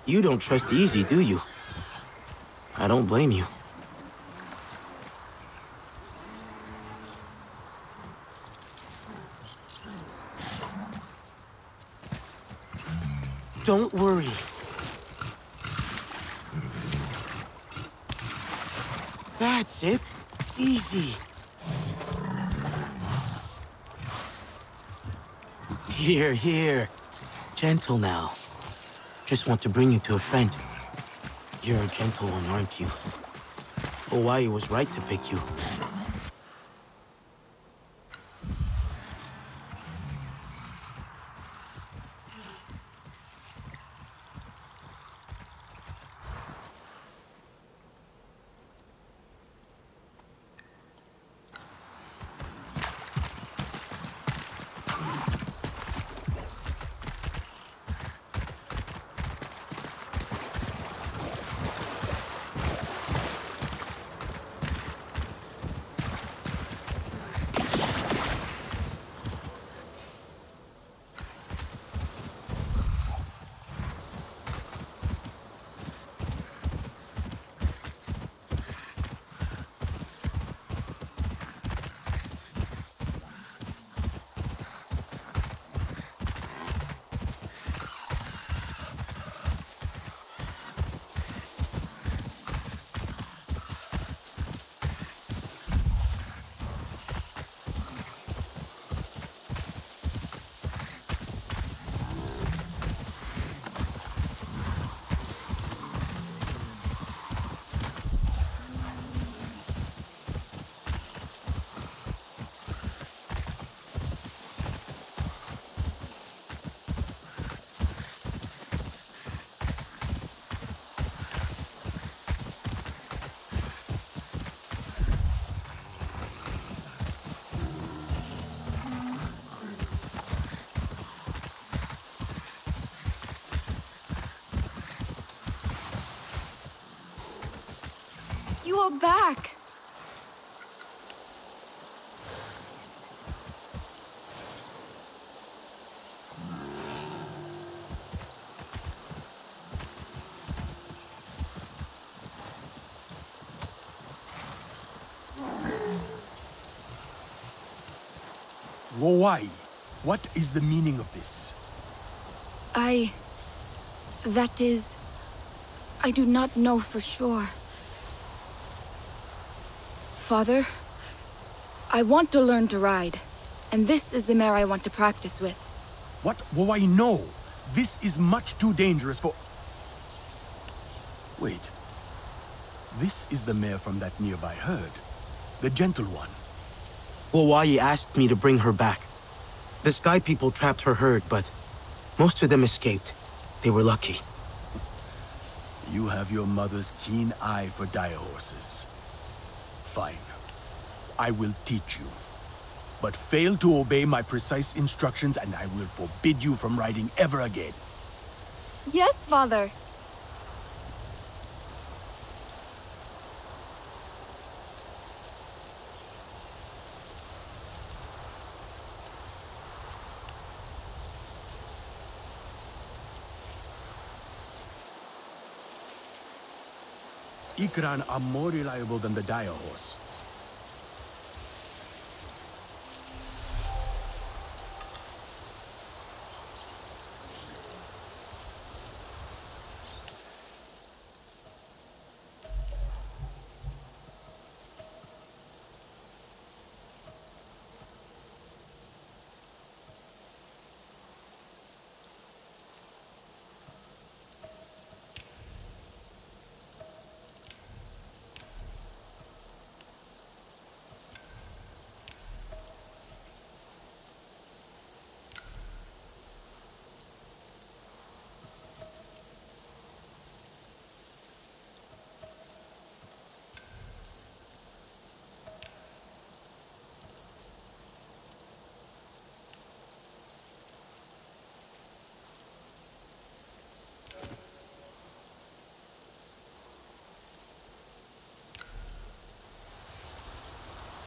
You don't trust Easy, do you? I don't blame you. Don't worry. That's it. Easy. Here, here. Gentle now. Just want to bring you to a friend. You're a gentle one, aren't you? Hawaii was right to pick you. You are back! Hawaii, what is the meaning of this? That is... I do not know for sure. Father, I want to learn to ride, and this is the mare I want to practice with. What? Hawaii, no! This is much too dangerous for... Wait. This is the mare from that nearby herd. The gentle one. Hawaii asked me to bring her back. The Sky People trapped her herd, but most of them escaped. They were lucky. You have your mother's keen eye for dire horses. Fine. I will teach you. But fail to obey my precise instructions and I will forbid you from riding ever again. Yes, Father! Ikran are more reliable than the dire horse.